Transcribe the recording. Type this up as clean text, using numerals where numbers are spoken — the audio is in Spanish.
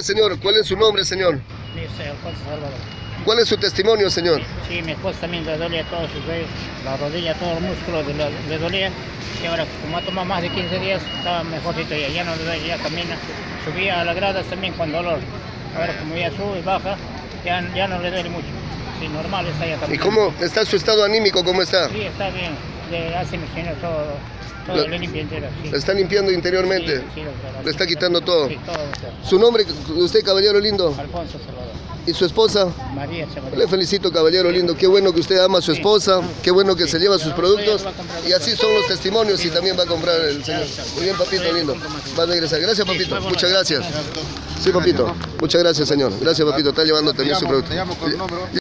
señor. ¿Cuál es su nombre, señor? Dice Alfonso Salvador. ¿Cuál es su testimonio, señor? Sí, mi esposa también le dolía todos sus dedos, la rodilla, todos los músculos le dolían. Y ahora, como ha tomado más de 15 días, estaba mejorcito ya no le duele, ya camina. Subía a las gradas también con dolor. Ahora, como ya sube y baja, ya no le duele mucho. Sí, normal está ya también. ¿Y cómo está su estado anímico? ¿Cómo está? Sí, está bien. Le hace mi señor todo le limpia entero. Sí. ¿Le está limpiando interiormente? Sí, doctor. ¿Le está quitando todo? Sí, todo, doctor. ¿Su nombre, usted, caballero lindo? Alfonso Salvador. ¿Y su esposa? María Chavarría. Le felicito, caballero lindo. Qué bueno que usted ama a su esposa, qué bueno que se lleva sus productos. Y así son los testimonios y también va a comprar el señor. Muy bien, papito lindo. Va a regresar. Gracias, papito. Muchas gracias. Sí, papito. Muchas gracias, señor. Gracias, papito. Está llevando también su producto.